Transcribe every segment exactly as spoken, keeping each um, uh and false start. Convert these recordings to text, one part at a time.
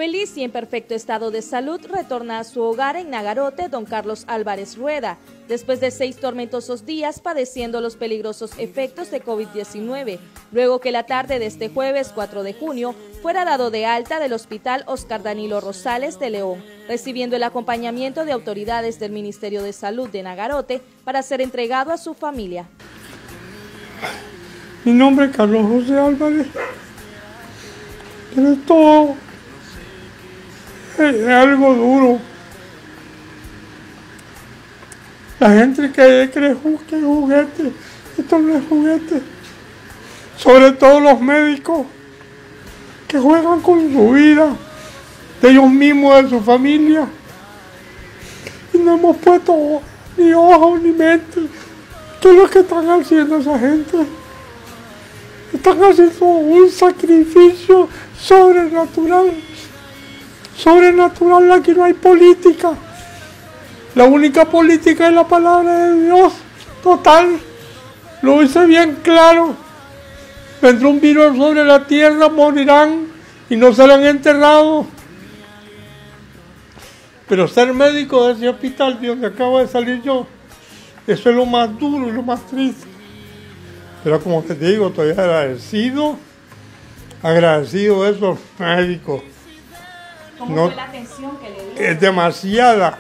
Feliz y en perfecto estado de salud, retorna a su hogar en Nagarote don Carlos Álvarez Rueda, después de seis tormentosos días padeciendo los peligrosos efectos de COVID diecinueve, luego que la tarde de este jueves cuatro de junio fuera dado de alta del Hospital Oscar Danilo Rosales de León, recibiendo el acompañamiento de autoridades del Ministerio de Salud de Nagarote para ser entregado a su familia. Mi nombre es Carlos José Álvarez, pero esto es algo duro. La gente que cree que es juguete, esto no es juguete. Sobre todo los médicos que juegan con su vida, de ellos mismos, de su familia. Y no hemos puesto ni ojos ni mente. ¿Qué es lo que están haciendo esa gente? Están haciendo un sacrificio sobrenatural. Sobrenatural, aquí no hay política. La única política es la palabra de Dios. Total, lo hice bien claro. Vendrá un virus sobre la tierra, morirán y no serán enterrados. Pero ser médico de ese hospital de donde acabo de salir yo, eso es lo más duro y lo más triste. Pero como te digo, estoy agradecido, agradecido de esos médicos. ¿Cómo no, fue la atención que le dio? Es demasiada,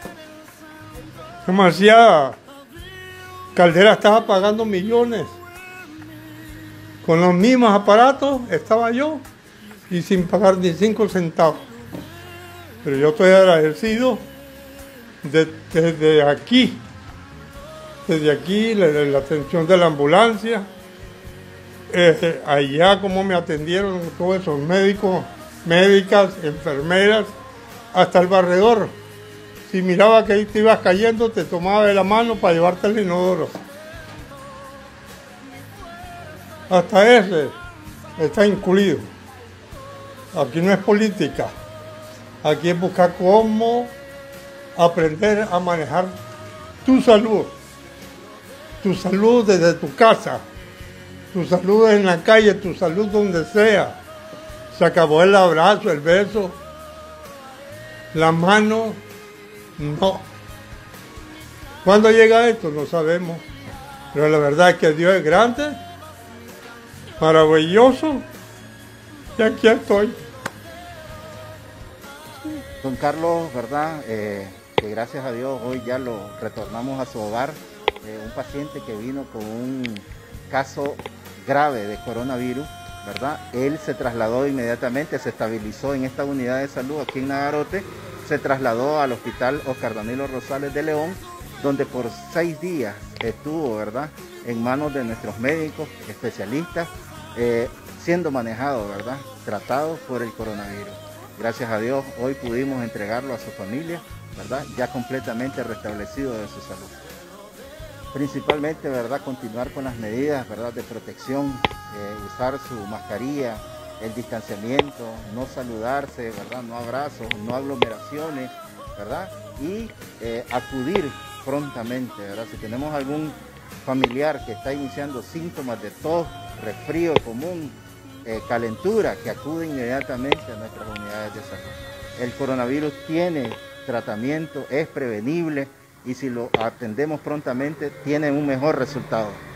demasiada. Caldera estaba pagando millones. Con los mismos aparatos estaba yo y sin pagar ni cinco centavos. Pero yo estoy agradecido de, desde aquí, desde aquí, la, la atención de la ambulancia, eh, allá como me atendieron todos esos médicos, médicas, enfermeras, hasta el barredor. Si miraba que ahí te ibas cayendo, te tomaba de la mano para llevarte al inodoro. Hasta ese está incluido. Aquí no es política. Aquí es buscar cómo aprender a manejar tu salud. Tu salud desde tu casa. Tu salud en la calle, tu salud donde sea. Se acabó el abrazo, el beso, la mano, no. ¿Cuándo llega esto? No sabemos. Pero la verdad es que Dios es grande, maravilloso, y aquí estoy. Don Carlos, ¿verdad? Eh, que gracias a Dios hoy ya lo retornamos a su hogar. Eh, un paciente que vino con un caso grave de coronavirus, ¿verdad? Él se trasladó inmediatamente, se estabilizó en esta unidad de salud aquí en Nagarote, se trasladó al Hospital Oscar Danilo Rosales de León, donde por seis días estuvo, ¿verdad?, en manos de nuestros médicos, especialistas, eh, siendo manejado, ¿verdad?, tratado por el coronavirus. Gracias a Dios, hoy pudimos entregarlo a su familia, ¿verdad?, ya completamente restablecido de su salud. Principalmente, ¿verdad?, continuar con las medidas, ¿verdad?, de protección, eh, usar su mascarilla, el distanciamiento, no saludarse, ¿verdad?, no abrazos, no aglomeraciones, ¿verdad?, y eh, acudir prontamente, ¿verdad?, si tenemos algún familiar que está iniciando síntomas de tos, resfrío común, eh, calentura, que acude inmediatamente a nuestras unidades de salud. El coronavirus tiene tratamiento, es prevenible, y si lo atendemos prontamente, tiene un mejor resultado.